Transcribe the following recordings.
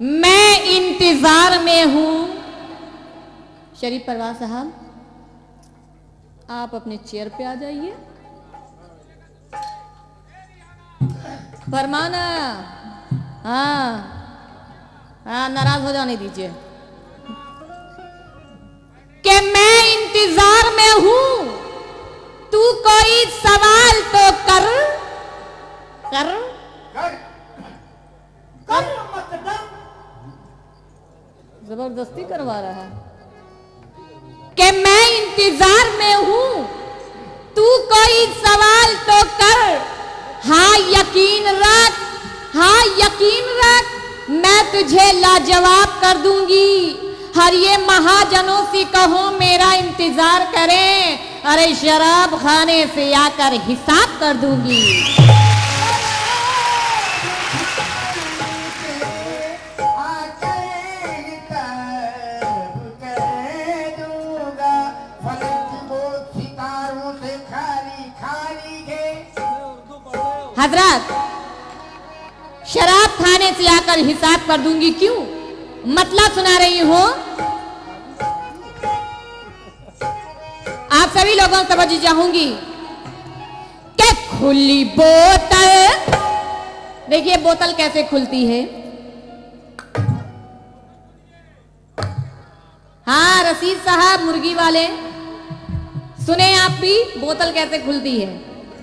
मैं इंतजार में हूं। शरीफ परवाज साहब, आप अपने चेयर पे आ जाइए। फरमाना। हाँ हाँ, नाराज हो जाने दीजिए। कि मैं इंतजार में हूं, तू कोई सवाल तो कर कर कर, कर मतलब जबरदस्ती करवा रहा है। कि मैं इंतजार में हूं, तू कोई सवाल तो कर। हाँ यकीन रख, हाँ यकीन रख, मैं तुझे लाजवाब कर दूंगी। हर ये महाजनों से कहो मेरा इंतजार करें, अरे शराब खाने से आकर हिसाब कर दूंगी। हजरत, शराब खाने से आकर हिसाब कर दूंगी क्यों? मतलब सुना रही हूं। आप सभी लोगों से तवज्जो चाहूंगी कि खुली बोतल, देखिए बोतल कैसे खुलती है। हाँ रशीद साहब मुर्गी वाले, सुने आप भी बोतल कैसे खुलती है।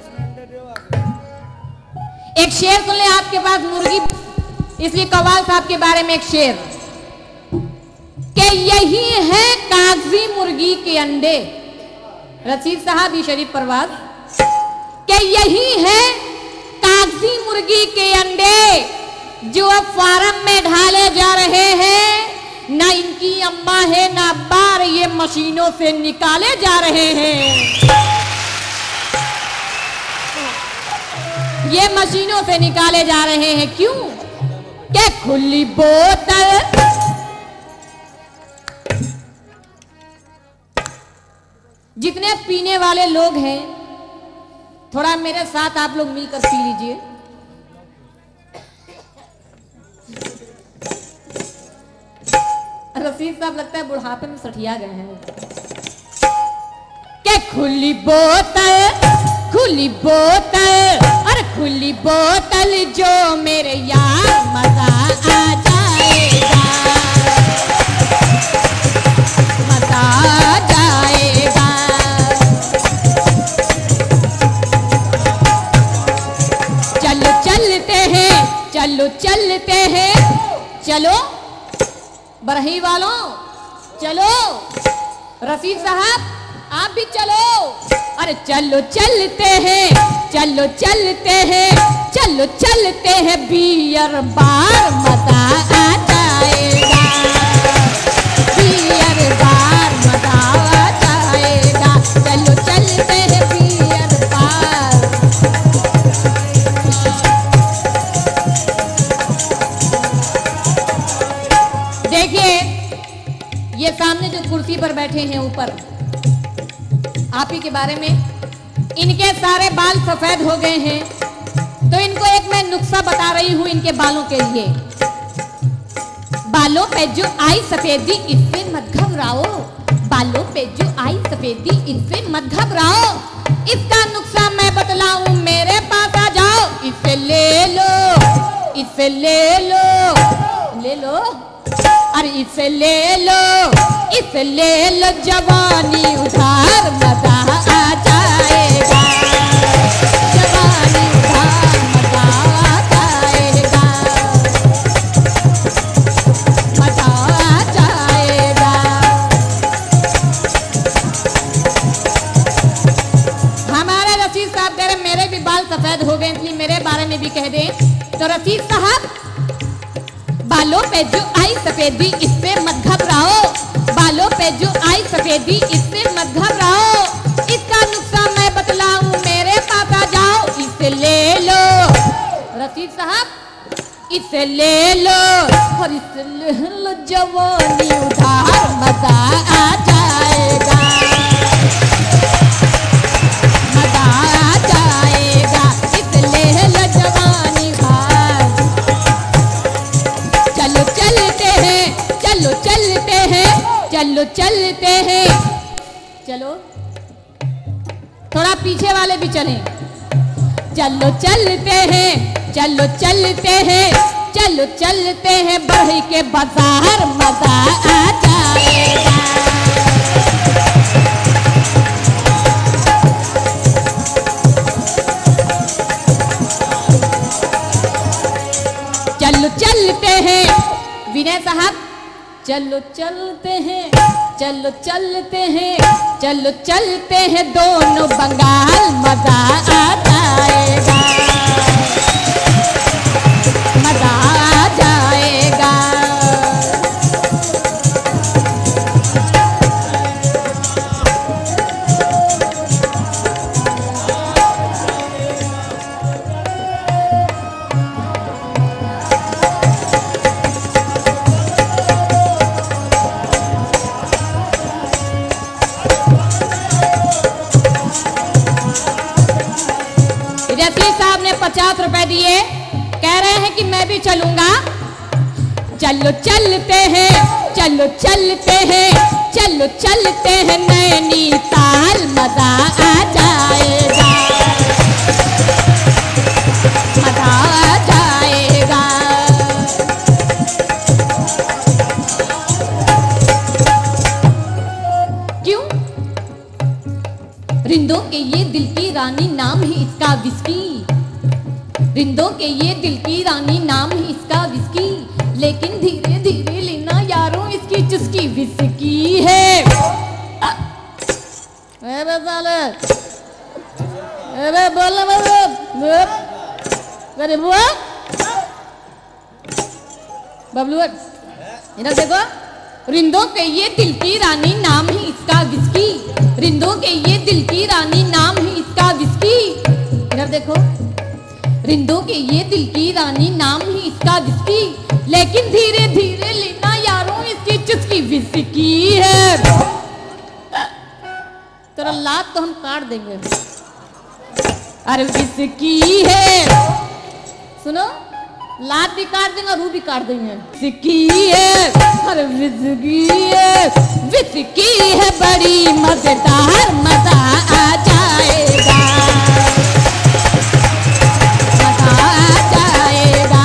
एक शेर सुन ले, आपके पास मुर्गी, इसलिए कव्वाल साहब के बारे में एक शेर कि यही है कागजी मुर्गी के अंडे। रशीद साहब भी शरीफ परवाज, कि यही है कागजी मुर्गी के अंडे जो अब फार्म में ढाले जा रहे हैं। ना इनकी अम्मा है ना अब्बा, ये मशीनों से निकाले जा रहे हैं। ये मशीनों से निकाले जा रहे हैं क्यों? क्या खुली बोतल, जितने पीने वाले लोग हैं थोड़ा मेरे साथ आप लोग मिलकर पी लीजिए। रशीद साहब लगता है बुढ़ापे में सठिया गए हैं। क्या खुली बोतल, खुली बोतल, अरे खुली बोतल जो मेरे यार मजा आ जाएगा, मजा आ जाएगा। चलो चलते हैं, चलो चलते हैं, चलो बरही वालों चलो। रशीद साहब आप भी चलो, अरे चलो चलते हैं, चलो चलते हैं, चलो चलते हैं बियर बार मजा आ जाएगा, बियर बार मजा आ जाएगा। चलो चलते हैं बियर बार। देखिए ये सामने जो कुर्सी पर बैठे हैं ऊपर, आप ही के बारे में, इनके सारे बाल सफेद हो गए हैं, तो इनको एक मैं नुस्खा बता रही हूं इनके बालों के लिए। बालों पे जो आई सफेदी इससे मत घबराओ, बालों पे जो आई सफेदी इससे मत घबराओ। इसका नुस्खा मैं बतलाऊं मेरे पास आ जाओ। इसे ले लो, इसे ले लो, ले लो, अरे इसे ले लो, इसे ले लो, जवानी उधार मजा आ जाएगा, जवानी उधार मजा आ जाएगा, मजा आ जाएगा। हमारे रशीद साहब कह रहे मेरे भी बाल सफेद हो गए, इसलिए मेरे बारे में भी कह दें। तो रशीद साहब बालों पे जो आई सफेदी इससे मत घबराओ, बालों पे जो आई सफेदी इससे मत घबराओ। इसका नुस्खा मैं बतलाऊं मेरे पास आ जाओ। इसे ले लो रशीद साहब, इसे ले लो, और इसे ले लो, जवानी उधार मजा आ जाएगा, मजा आ जाएगा। इसे ले लो जवानी उधार, चलो चलो चलो चलते हैं, चलो थोड़ा पीछे वाले भी चलें। चलो चलते हैं, चलो चलते हैं, चलो चलते हैं बढ़ई के बाजार, मजा आ जाएगा। चलो चलते हैं विनय साहब, चलो चलते हैं, चलो चलते हैं, चलो चलते हैं दोनों बंगाल, मजा आ जाएगा, मजा आ जाएगा। साहब ने 50 रुपए दिए, कह रहे हैं कि मैं भी चलूंगा। चलो चलते हैं, चलो चलते हैं, चलो चलते हैं नैनीताल, मजा आ जाएगा, मजा आ जाएगा। क्यों? रिंदों के ये दिल की रानी, नाम ही इसका विस्की। रिंदों के ये दिल की रानी, नाम ही इसका विस्की। लेकिन धीरे धीरे लेना यारों, इसकी चुस्की विस्की है। बबलू इधर देखो। रिंदों के ये दिल की रानी, नाम ही इसका विस्की। रिंदों के ये दिल की रानी, नाम ही इसका विस्की। इधर देखो। रिंदों के ये दिल की रानी, नाम ही इसका विस्की। लेकिन धीरे धीरे लेना यारों, इसकी चुस्की विस्की है। तेरा लात तो हम काट देंगे। अरे विस्की है, सुनो, लात भी काट देंगे, रूह भी काट देंगे। विस्की है, अरे विस्की है, विस्की है बड़ी मजेदार, मजा आ जाएगा, मजा आ जाएगा।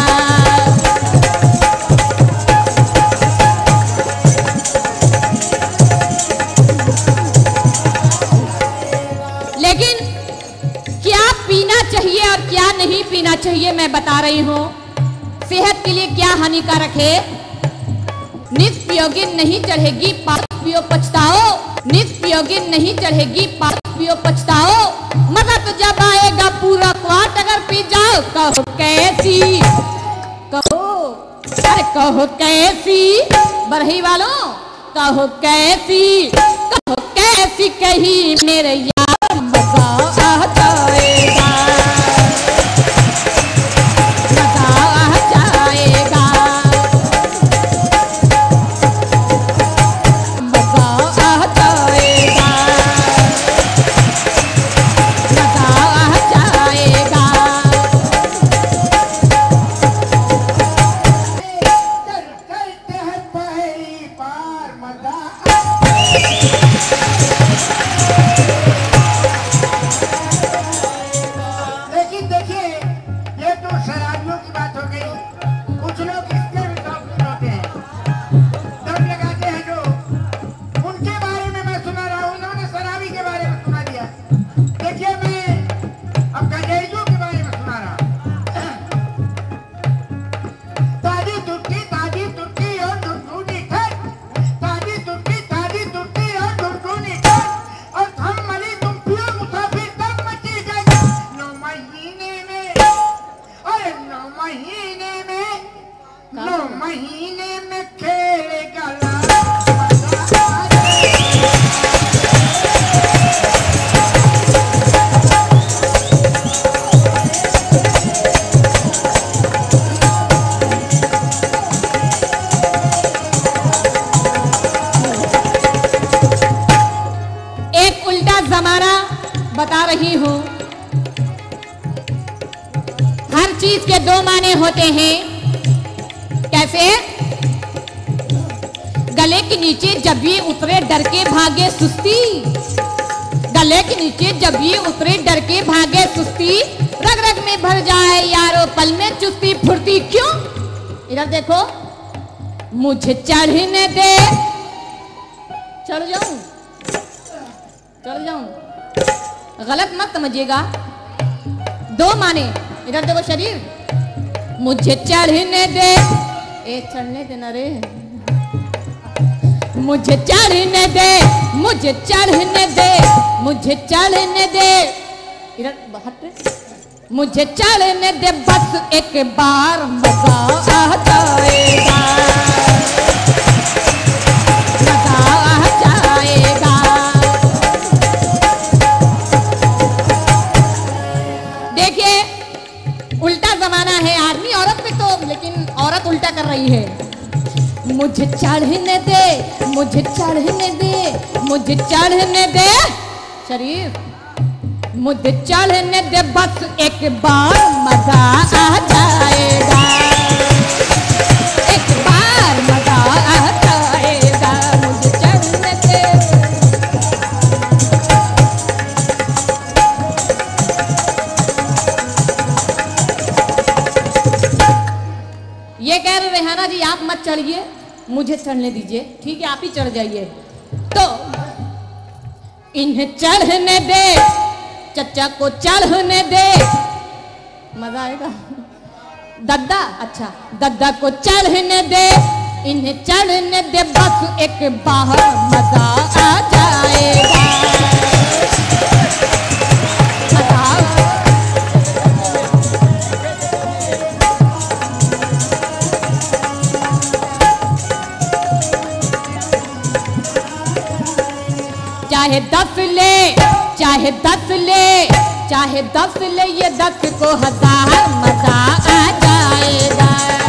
लेकिन क्या पीना चाहिए और क्या नहीं पीना चाहिए मैं बता रही हूं। सेहत के लिए क्या हानिकारक है। नित पियोगे नहीं चढ़ेगी, पास पियो पछताओ। नित पियोगे नहीं चढ़ेगी, पास पियो पछताओ। मजा तो जब आएगा पूरा क्वाट अगर पी जाओ। कहो कैसी, कहो, अरे कहो कैसी, बरही वालों कहो कैसी, कहो कैसी कही मेरे यार, मजा आ जाएगा, मजा आ जाएगा, मजा आ जाएगा, मजा आ जाएगा। चलते हैं पहली बार, मजा लेकिन देखिए, ये तो शराबियों की बात हो गई। कुछ लोग इसके भी शौकीन होते हैं, दम लगाते हैं जो, उनके बारे में मैं सुना रहा हूँ। उन्होंने शराबी के बारे में सुना दिया। देखिए, मैं अब गंजेड़ियों के बारे में सुना रहा हूँ। ताजी तुर्की और ढुंढूनी खट, ताजी तुर्की और ढुंढूनी खट, और हम मरी तुम पियो मुसाफिर तब मची जाएगी। 9 महीने में, अरे 9 महीने में, 9 महीने में खेलेगा लाल, मजा आ जाएगा। एक उल्टा जमाना बता रही हूं। हर चीज के 2 माने होते हैं। कैसे? गले के नीचे जब ये उतरे डर के भागे सुस्ती, गले के नीचे जब ये उतरे डर के भागे सुस्ती, रग रग में भर जाए यारो पल में चुस्ती फुर्ती। क्यों? इधर देखो, मुझे चढ़ने दे, चढ़ जाऊं, चढ़ जाऊं, गलत मत समझिएगा, दो माने। इधर देखो शरीर, मुझे चढ़ने दे, ए चढ़ने देना रे, मुझे चढ़ने दे, मुझे चढ़ने दे, मुझे चढ़ने दे, इधर हट, मुझे चढ़ने दे बस एक बार मजा आ जाएगा, मजा आ जाएगा। देखिए उल्टा जमाना है, आदमी औरत पे तो, लेकिन औरत उल्टा कर रही है। मुझे चढ़ने दे, मुझे चढ़ने दे, मुझे चढ़ने दे शरीर, मुझे चढ़ने दे बस एक बार मजा आ जाएगा, एक बार मजा आ जाएगा, मुझे चढ़ने दे। ये कह रहे रेहाना जी आप मत चढ़िए, मुझे चढ़ने दीजिए, ठीक है आप ही चढ़ जाइए। तो इन्हें चढ़ने दे, चचा को चढ़ने दे, मजा आएगा। दद्दा, अच्छा दद्दा को चढ़ने दे, इन्हें चढ़ने दे बस एक बार मजा आ जाएगा, मजा। चाहे 10 ले, चाहे 10 ले, चाहे 10 ले, ये 10 को 1000 मजा आ जाएगा।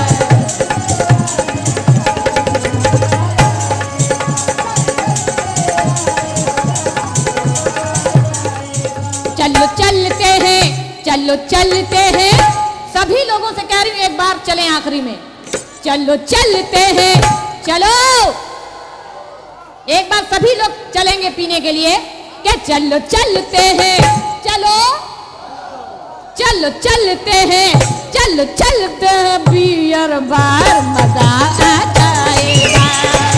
चलो चलते हैं, चलो चलते हैं, सभी लोगों से कह रही हूँ एक बार चलें आखिरी में, चलो चलते हैं, चलो एक बार सभी लोग चलेंगे पीने के लिए, क्या चलो चलते हैं, चलो चलो चलते हैं, चलो चलते हैं बियर बार मजा आ जाएगा,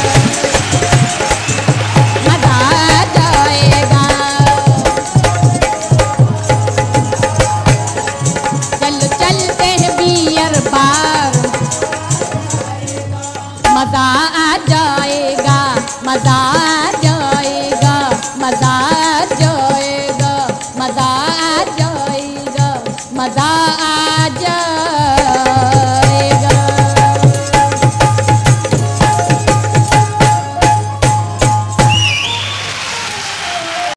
मजा आ जाएगा। चलो चलते हैं बियर बार मजा आ जाएगा, मजा आ जाएगा, मजा आ जाएगा, मजा आ जाएगा, मजा आ जाएगा।